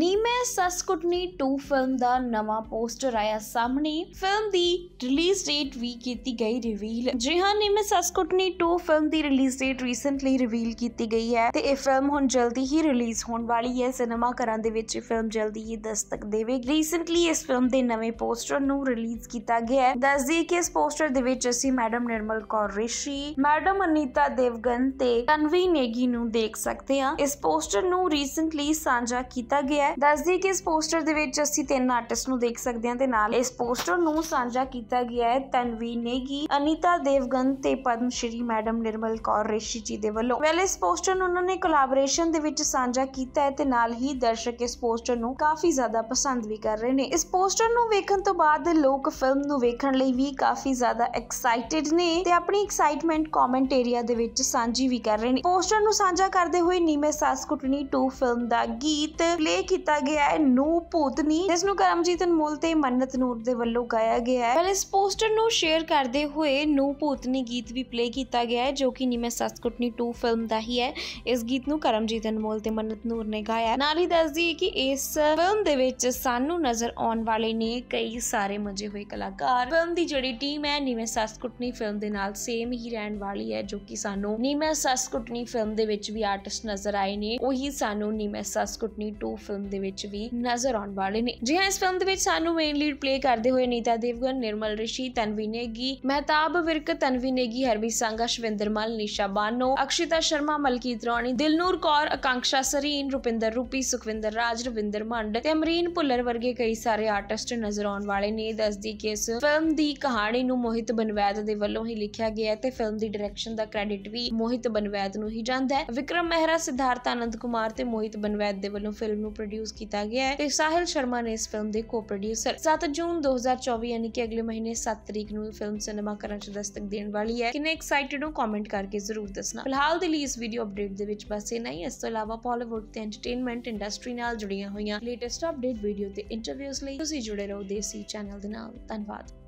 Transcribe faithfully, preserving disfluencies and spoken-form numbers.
ਨੀ Main Sass Kutni to film ਦਾ ਨਵਾਂ poster ਆਇਆ ਸਾਹਮਣੇ। ਫਿਲਮ ਦੀ ਰਿਲੀਜ਼ ਡੇਟ ਵੀ ਕੀਤੀ ਗਈ ਰਿਵੀਲ। ਜੀ ਹਾਂ, ਨੀ ਮੈਂ ਸੱਸ ਕੁੱਟਣੀ टू ਫਿਲਮ ਦੀ ਰਿਲੀਜ਼ ਡੇਟ ਰੀਸੈਂਟਲੀ ਰਿਵੀਲ ਕੀਤੀ ਗਈ ਹੈ ਤੇ ਇਹ ਫਿਲਮ ਹੁਣ ਜਲਦੀ ਹੀ ਰਿਲੀਜ਼ ਹੋਣ ਵਾਲੀ ਹੈ। ਸਿਨੇਮਾ ਘਰਾਂ ਦੇ ਵਿੱਚ ਇਹ ਫਿਲਮ ਜਲਦੀ ਹੀ ਦਸਤਕ ਦੇਵੇਗੀ। ਰੀਸੈਂਟਲੀ ਇਸ ਫਿਲਮ ਦੇ ਨਵੇਂ ਪੋਸਟਰ ਨੂੰ ਰਿਲੀਜ਼ ਕੀਤਾ ਗਿਆ ਹੈ। ਦੱਸ ਦਈਏ ਕਿ ਇਸ ਪੋਸਟਰ ਦੇ ਵਿੱਚ ਅਸੀਂ ਮੈਡਮ ਨਿਰਮਲ ਕੌਰ ਰਿਸ਼ੀ, ਮੈਡਮ ਅਨੀਤਾ ਦੇਵਗਨ ਤੇ ਤਨਵੀ ਨੇਗੀ ਨੂੰ ਦੇਖ ਸਕਦੇ ਹਾਂ। ਇਸ ਪੋਸਟਰ ਨੂੰ ਰੀਸੈਂਟਲੀ ਸਾਂਝਾ ਕੀਤਾ ਗਿਆ ਹੈ। ਦੱਸ ਦਈਏ ਕਿ ਇਸ ਪੋਸਟਰ ਦੇ ਵਿੱਚ ਅਸੀਂ ਤਿੰਨ ਆਰਟਿਸਟ ਨੂੰ ਦੇਖ ਸਕਦੇ ਹਾਂ ਤੇ ਨਾਲ ਇਸ ਪੋਸਟਰ ਨੂੰ ਸਾਂਝਾ ਕੀਤਾ ਗਿਆ ਹੈ ਤਨਵੀ ਨੇਗੀ, ਅਨੀਤਾ ਦੇਵਗਨ ਤੇ ਪਦਮ ਸ਼੍ਰੀ ਮੈਡਮ ਨਿਰਮਲ ਕੌਰ ਰਿਸ਼ੀ ਜੀ ਦੇ ਵੱਲੋਂ। ਵੈਲ ਇਸ ਪੋਸਟਰ ਨੂੰ ਉਹਨਾਂ ਨੇ ਕੋਲੈਬੋਰੇਸ਼ਨ ਦੇ ਵਿੱਚ ਸਾਂਝਾ ਕੀਤਾ ਹੈ ਤੇ ਨਾਲ ਹੀ ਦਰਸ਼ਕ ਇਸ ਪੋਸਟਰ ਨੂੰ ਕਾਫੀ ਜ਼ਿਆਦਾ ਪਸੰਦ ਵੀ ਕਰ ਰਹੇ ਨੇ। ਇਸ ਪੋਸਟਰ ਨੂੰ ਵੇਖਣ ਤੋਂ ਬਾਅਦ ਲੋਕ ਫਿਲਮ ਨੂੰ ਵੇਖਣ ਲਈ ਵੀ ਕਾਫੀ ਜ਼ਿਆਦਾ ਐਕਸਾਈਟਿਡ ਨੇ ਤੇ ਆਪਣੀ ਐਕਸਾਈਟਮੈਂਟ ਕਮੈਂਟ ਏਰੀਆ ਦੇ ਵਿੱਚ ਸਾਂਝੀ ਵੀ ਕਰ ਰਹੇ ਨੇ। ਪੋਸਟਰ ਨੂੰ ਸਾਂਝਾ ਕਰਦੇ ਹੋਏ ਨੀ ਮੈਂ ਸੱਸ ਕੁੱਟਣੀ टू ਫਿਲਮ ਦਾ ਗੀਤ ਪਲੇ ਕੀਤਾ ਗਿਆ ਹੈ ਨੂੰ ਭੂਤਨੀ, ਜਿਸ ਨੂੰ ਕਰਮਜੀਤ ਅਨਮੋਲ ਤੇ ਮੰਨਤ ਨੂਰ ਦੇ ਵੱਲੋਂ ਗਾਇਆ ਗਿਆ ਹੈ। ਵੈਲ ਇਸ ਪੋਸਟਰ ਨੂੰ ਸ਼ੇਅਰ ਕਰਦੇ ਹੋਏ ਨੂੰ ਭੂਤਨੀ ਗੀਤ ਵੀ ਪਲੇ ਕੀਤਾ ਗਿਆ ਹੈ ਜੋ ਕਿ ਨੀ ਮੈਂ ਸੱਸ ਕੁੱਟਣੀ टू ਫਿਲਮ ਦਾ ਹੀ ਹੈ। ਇਸ ਗੀਤ ਨੂੰ ਕਰਮਜੀਤ ਅਨਮੋਲ ਤੇ ਮੰਨਤ ਨੂਰ ਨੇ ਗਾਇਆ। ਨਾਲ ਹੀ ਦੱਸ ਦਈਏ ਕਿ ਇਸ ਫਿਲਮ ਦੇ ਵਿੱਚ ਸਾਨੂੰ ਨਜ਼ਰ ਆਉਣ ਵਾਲੇ ਨੇ ਕਈ ਸਾਰੇ ਮਜੇ ਹੋਏ ਕਲਾਕਾਰ। ਫਿਲਮ ਦੀ ਜਿਹੜੀ ਟੀਮ ਹੈ ਨੀ ਮੈਂ ਸੱਸ ਕੁੱਟਣੀ ਫਿਲਮ ਦੇ ਨਾਲ ਸੇਮ ਹੀ ਰਹਿਣ ਵਾਲੀ ਹੈ, ਜੋ ਕਿ ਸਾਨੂੰ ਨੀ ਮੈਂ ਸੱਸ ਕੁੱਟਣੀ ਫਿਲਮ ਦੇ ਵਿੱਚ ਵੀ ਆਰਟਿਸਟ ਨਜ਼ਰ ਆਏ ਨੇ, ਉਹੀ ਸਾਨੂੰ ਨੀ ਮੈਂ ਸੱਸ ਕੁੱਟਣੀ टू ਫਿਲਮ ਦੇ ਵਿੱਚ ਵੀ ਨਜ਼ਰ ਆਉਣ ਵਾਲੇ ਨੇ। ਜੀ ਹਾਂ, ਇਸ ਫਿਲਮ ਦੇ ਵਿੱਚ ਸਾਨੂੰ ਮੇਨ ਲੀਡ ਪਲੇ ਕਰਦੇ ਹੋਏ ਅਨੀਤਾ ਦੇਵਗਨ, ਨਿਰਮਲ ਰਿਸ਼ੀ, ਤਨਵੀ ਨੇਗੀ, ਮਹਿਤਾਬ ਵਿਰਕ, ਤਨਵੀ ਨੇਗੀ, ਹਰਬੀਰ ਸੰਘਾ, ਸ਼ਵਿੰਦਰ ਮਲ, ਨਿਸ਼ਾ ਬਾਨੋ, ਅਕਸ਼ਿਤਾ ਸ਼ਰਮਾ, ਮਲਕੀਤ ਰੌਣੀ, ਦਿਲਨੂਰ ਕੌਰ, ਆਕਾਂਕਸ਼ਾ ਸਰੀਨ, ਰੁਪਿੰਦਰ ਰੂਪੀ, ਸੁਖਵਿੰਦਰ ਰਾਜ, ਰਵਿੰਦਰ ਮੰਡ ਤੇ ਅਮਰੀਨ ਭੁੱਲਰ ਵਰਗੇ ਕਈ ਸਾਰੇ ਆਰਟਿਸਟ ਨਜ਼ਰ ਆਉਣ ਵਾਲੇ ਨੇ। ਦੱਸਦੀ ਕਿ ਇਸ ਫਿਲਮ ਦੀ ਕਹਾਣੀ ਨੂੰ ਮੋਹਿਤ ਬਨਵੈਦ ਦੇ ਵੱਲੋਂ ਹੀ ਲਿਖਿਆ ਗਿਆ ਤੇ ਫਿਲਮ ਦੀ ਡਾਇਰੈਕਸ਼ਨ ਦਾ ਕ੍ਰੈਡਿਟ ਵੀ ਮੋਹਿਤ ਬਨਵੈਦ ਨੂੰ ਹੀ ਜਾਂਦਾ ਹੈ। ਵਿਕਰਮ ਮਹਿਰਾ, ਸਿਧਾਰਥ ਆਨੰਦ ਕੁਮਾਰ ਤੇ ਮੋਹਿਤ ਬਨਵੈਦ ਦੇ ਵੱਲੋਂ ਫਿਲਮ ਨੂੰ ਪ੍ਰੋਡਿਊਸ ਕੀਤਾ ਗਿਆ ਹੈ ਤੇ ਸਾਹਿਲ ਸ਼ਰਮਾ ਨੇ ਇਸ ਫਿਲਮ ਦੇ ਕੋ-ਪ੍ਰੋਡਿਊਸਰ। ਸੱਤ ਜੂਨ ਦੋ ਹਜ਼ਾਰ ਚੌਵੀ ਯਾਨੀ ਕਿ ਅਗਲੇ ਮਹੀਨੇ ਸੱਤ ਤਰੀਕ ਨੂੰ ਫਿਲਮ ਸਿਨੇਮਾ ਘਰਾਂ 'ਚ ਦਸਤਕ ਦੇਣ ਵਾਲੀ ਹੈ। ਕਿੰਨੇ ਐਕਸਾਈਟਿਡ ਹੋ ਕਮੈਂਟ ਕਰਕੇ ਜ਼ਰੂਰ ਦੱਸਣਾ। ਫਿਲਹਾਲ ਦੇ ਲਈ ਇਸ ਵੀਡੀਓ ਅਪਡੇਟ ਦੇ ਵਿੱਚ ਬਸ ਇੰਨਾ ਹੀ। ਇਸ ਤੋਂ ਇਲਾਵਾ ਬਾਲੀਵੁੱਡ ਤੇ ਐਂਟਰਟੇਨਮੈਂਟ ਇੰਡਸਟਰੀ ਨਾਲ ਜੁੜੀਆਂ ਹੋਈਆਂ ਲੇਟੈਸਟ ਅਪਡੇਟ ਵੀਡੀਓ ਤੇ ਇੰਟਰਵਿਊਜ਼ ਲਈ ਤੁਸੀਂ ਜੁੜੇ ਰਹੋ ਦੇਸੀ ਚੈਨਲ ਦੇ ਨਾਲ। ਧੰਨਵਾਦ।